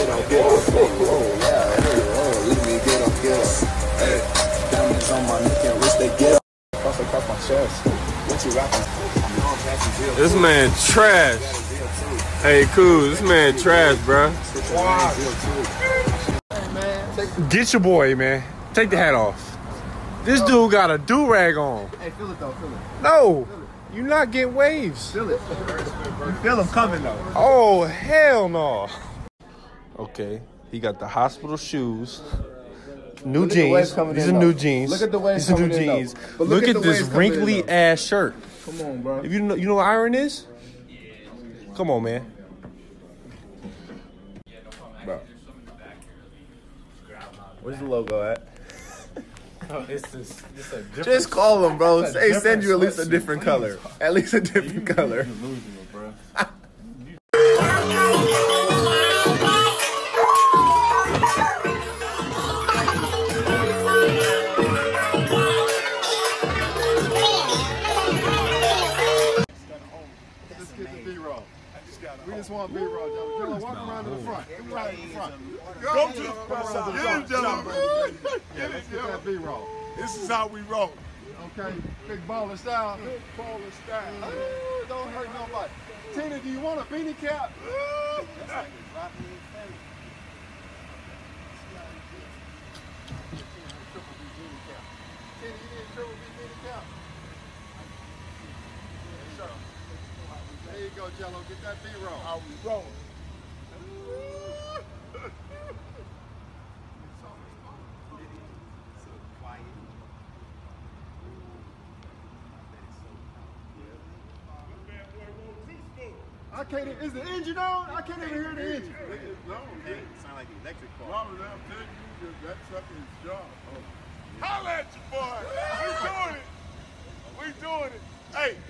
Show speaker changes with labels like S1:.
S1: Let me get up. Hey, diamonds on my neck and wrist, they get up. Across my chest. What you rapping?
S2: This man trash. Hey, cool. This man trash, bro. Get your boy, man. Take the hat off. This dude got a do-rag on.
S3: Hey, feel it though, feel it.
S2: No, you're not getting waves.
S3: Feel it. You feel them coming though.
S2: Oh, hell no. Okay, he got the hospital shoes. New jeans. These are new jeans.
S3: Look at the waves.
S2: These are new jeans. Look at this wrinkly ass shirt.
S3: Come on, bro.
S2: If you know what iron is? Come on, man.
S3: Bro. Where's the logo at?
S2: Oh, it's a different.
S3: Just call them, bro. Say send you at least a different color. At least a different color.
S2: Delusional, bro.
S4: We just want B-roll, Jello. Walk around to the front. Come right in the front.
S5: Go to the front. Get him, Jello.
S4: Yeah, let's get that B-roll.
S5: This is how we roll.
S4: Okay, big baller style. Big baller style. Don't hurt nobody. Tina, do you want a beanie cap? Tina, you need a triple B beanie cap? There you go, Jello. Get that B-roll.
S5: How we roll.
S4: I can't. Is the engine on? I can't even hear the engine.
S5: No, it
S3: sound like electric car.
S5: Robert, I'm telling you, that truck is job. Holla at you, boy. We doing it. We doing it. Hey,